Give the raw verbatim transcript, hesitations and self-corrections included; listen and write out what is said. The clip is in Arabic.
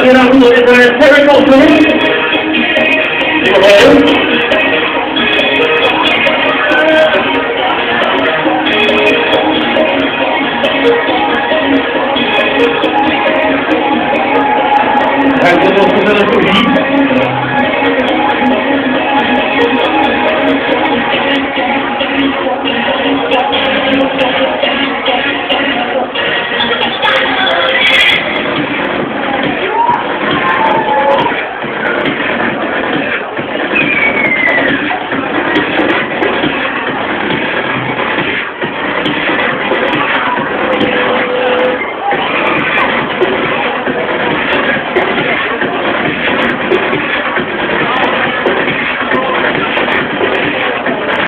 Mirando is there a spherical finish? Hij wil nog verder voor